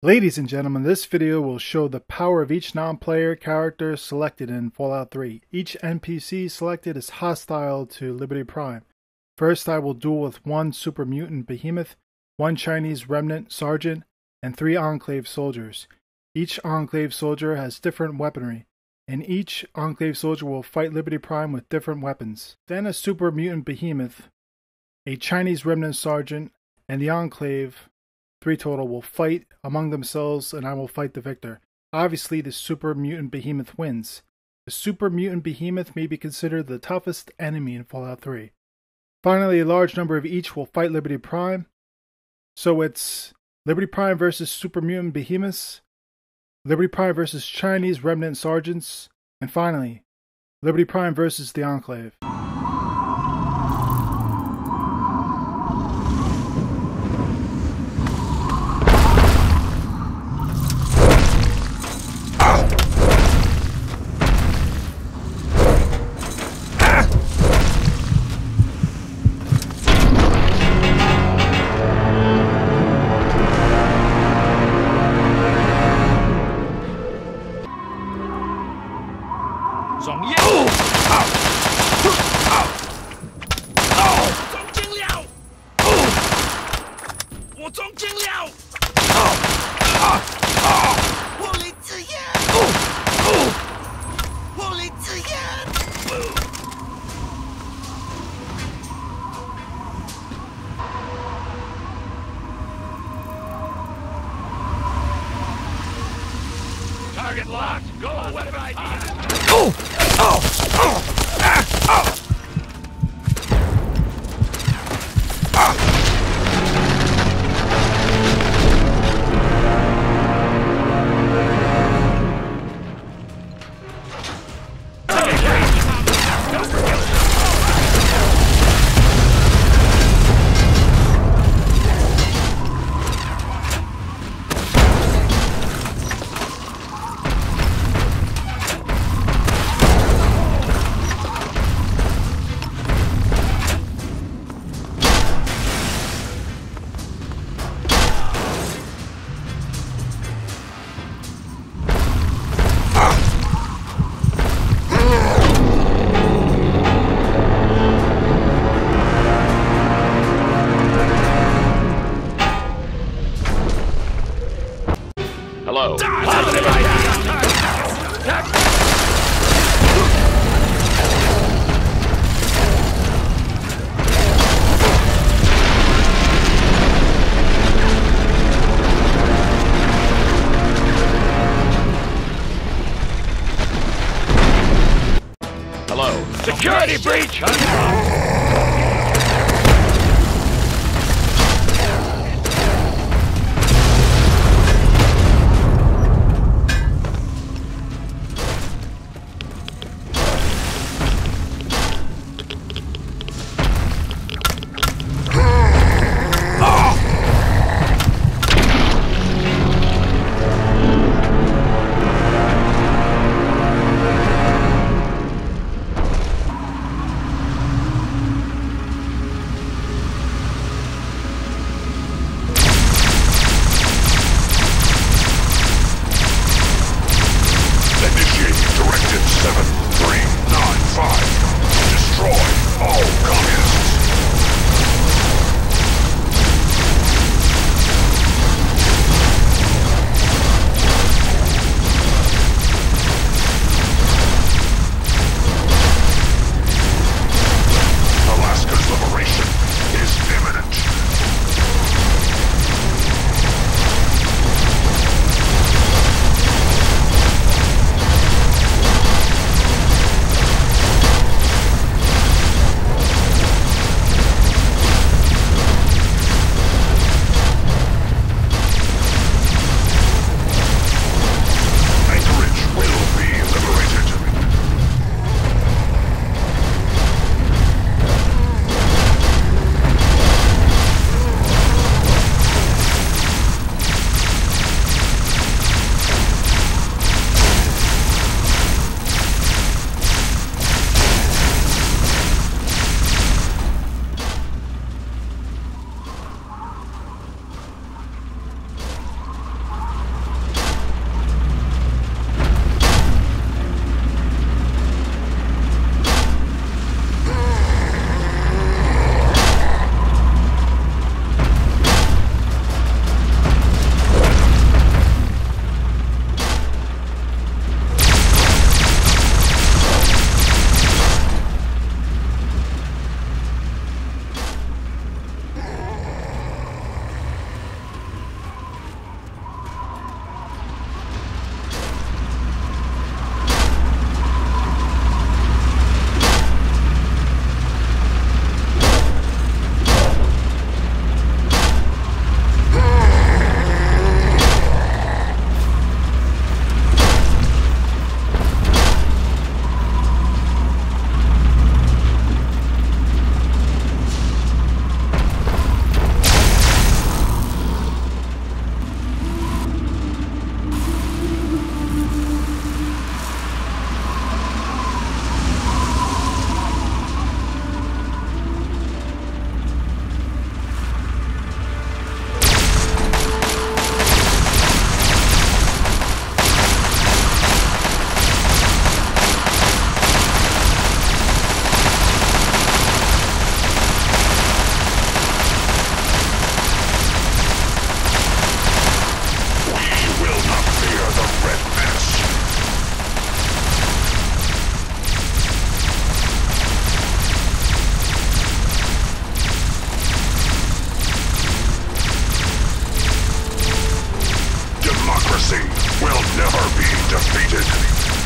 Ladies and gentlemen, this video will show the power of each non-player character selected in Fallout 3. Each NPC selected is hostile to Liberty Prime. First, I will duel with one Super Mutant Behemoth, one Chinese Remnant Sergeant, and 3 Enclave Soldiers. Each Enclave Soldier has different weaponry, and each Enclave Soldier will fight Liberty Prime with different weapons. Then a Super Mutant Behemoth, a Chinese Remnant Sergeant, and the Enclave, 3 total, will fight among themselves, and I will fight the victor. Obviously, the Super Mutant Behemoth wins. The Super Mutant Behemoth may be considered the toughest enemy in Fallout 3. Finally, a large number of each will fight Liberty Prime. So it's Liberty Prime versus Super Mutant Behemoths, Liberty Prime versus Chinese Remnant Sergeants, and finally, Liberty Prime versus the Enclave. Target locked. Go. Weapon ID. Hello. Positive ID. Hello. Security breach. Heresy will never be defeated.